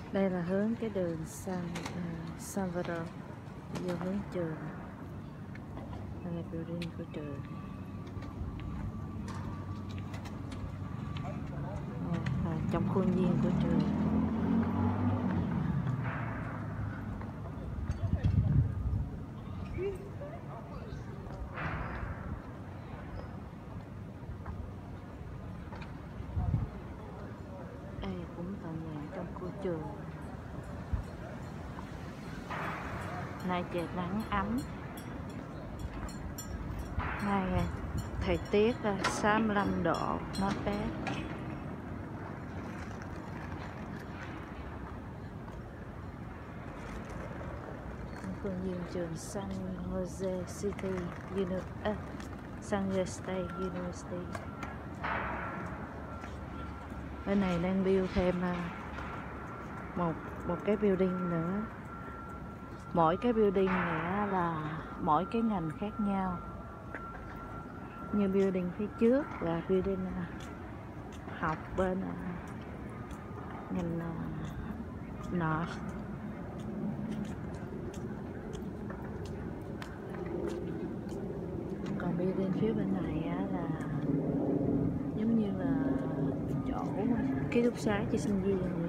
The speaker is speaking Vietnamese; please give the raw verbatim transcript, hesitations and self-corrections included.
Đây là hướng cái đường San uh, Salvador vô hướng trường. Đây là building của trường. Đây là trong khuôn viên của trường. Đây cũng tòa nhà trong khu trường. Nay trời nắng ấm. Nay thời tiết sáu mươi lăm độ, nó bé. Khuôn viên trường San Jose City Uni à, San Jose State University. Bên này đang build thêm một một cái building nữa. Mỗi cái building này là mỗi cái ngành khác nhau. Như building phía trước là building học bên ngành nọ. Còn building phía bên này là giống như là chỗ ký túc xá cho sinh viên.